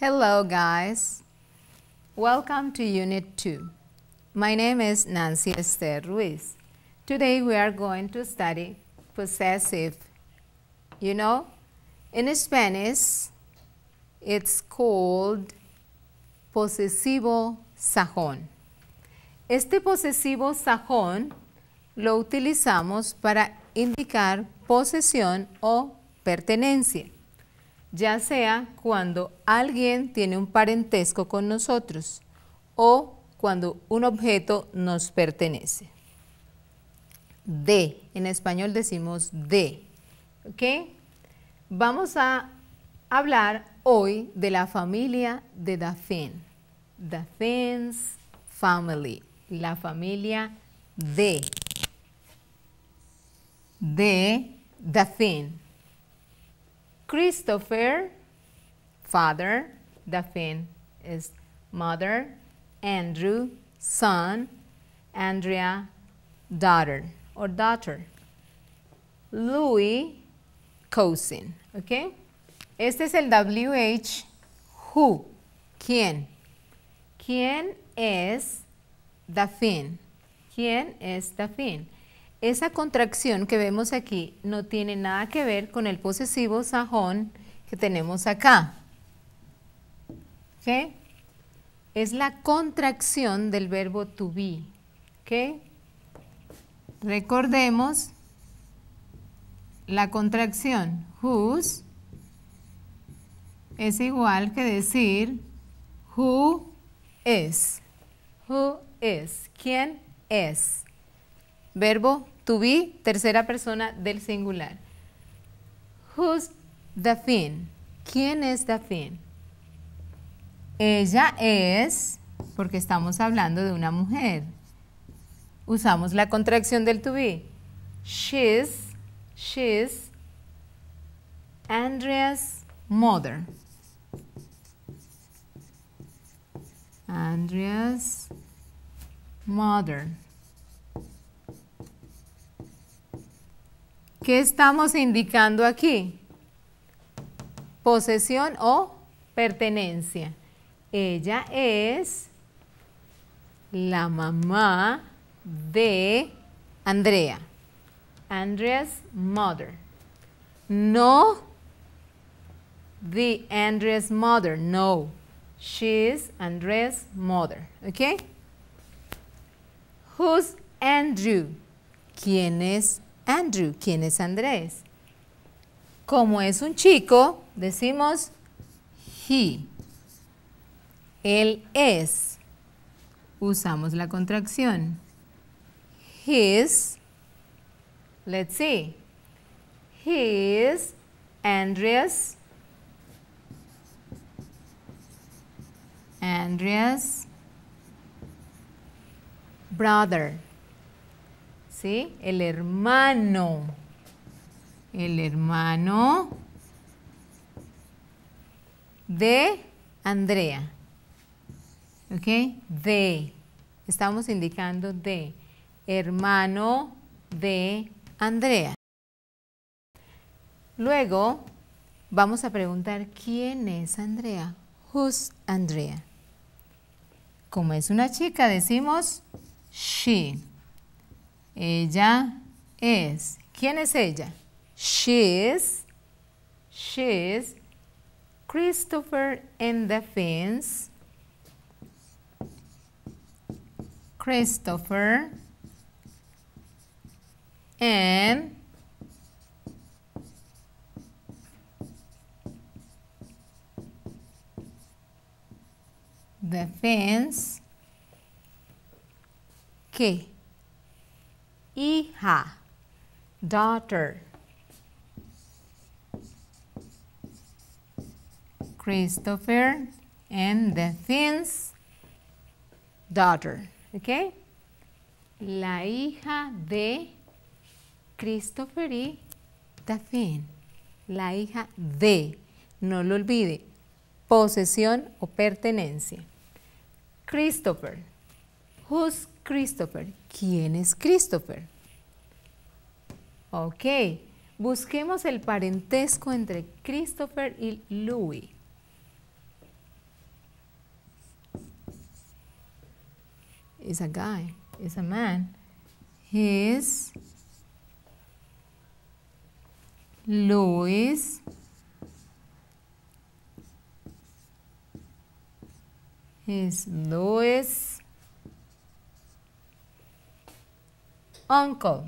Hello guys, welcome to Unit 2. My name is Nancy Esther Ruiz. Today we are going to study possessive. You know, in Spanish it's called posesivo sajón. Este posesivo sajón lo utilizamos para indicar posesión o pertenencia, ya sea cuando alguien tiene un parentesco con nosotros o cuando un objeto nos pertenece. De, en español decimos de, ¿ok? Vamos a hablar hoy de la familia de Dauphin, Dauphin's family, la familia de Dauphin. Christopher, father, Dauphin is mother, Andrew, son, Andrea, daughter or daughter, Louis, cousin, ¿ok? Este es el WH, who, ¿quién? ¿Quién es Dauphin? ¿Quién es Dauphin? Esa contracción que vemos aquí no tiene nada que ver con el posesivo sajón que tenemos acá. ¿Ok? Es la contracción del verbo to be. ¿Ok? Recordemos la contracción whose es igual que decir who is. Who is. ¿Quién es? Verbo to be, tercera persona del singular. Who's Dauphin? ¿Quién es Dauphin? Ella es, porque estamos hablando de una mujer. Usamos la contracción del to be. She's Andrea's mother. Andrea's mother. ¿Qué estamos indicando aquí? Posesión o pertenencia. Ella es la mamá de Andrea. Andrea's mother. No the Andrea's mother. No. She's Andrea's mother. ¿Ok? Who's Andrew? ¿Quién es Andrew? ¿Quién es Andrés? Como es un chico, decimos he. Él es. Usamos la contracción. His. Let's see. His Andrea's brother. ¿Sí? El hermano de Andrea. ¿Ok? De. Estamos indicando de. Hermano de Andrea. Luego vamos a preguntar ¿quién es Andrea? Who's Andrea? Como es una chica decimos she. Ella es. ¿Quién es ella? She's Christopher and Dauphin's and Dauphin's ¿qué? Hija, daughter. Christopher and Dauphin's daughter. ¿Ok? La hija de Christopher y Dauphin. La hija de, no lo olvide, posesión o pertenencia. Christopher. Who's Christopher? ¿Quién es Christopher? Ok, busquemos el parentesco entre Christopher y Louis. is a guy, is a man. His Louis uncle.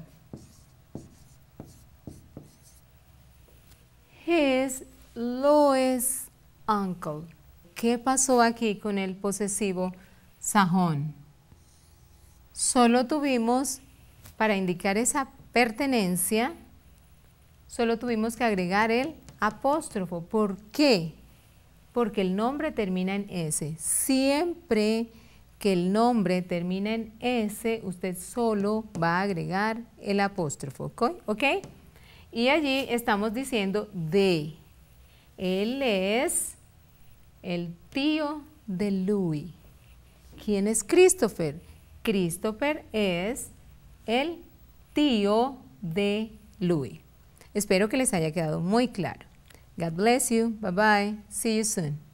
His Louis uncle. ¿Qué pasó aquí con el posesivo sajón? Solo tuvimos, para indicar esa pertenencia, solo tuvimos que agregar el apóstrofo. ¿Por qué? Porque el nombre termina en S. Siempre que el nombre termina en S, usted solo va a agregar el apóstrofo, ¿ok? Y allí estamos diciendo de. Él es el tío de Louis. ¿Quién es Christopher? Christopher es el tío de Louis. Espero que les haya quedado muy claro. God bless you. Bye bye. See you soon.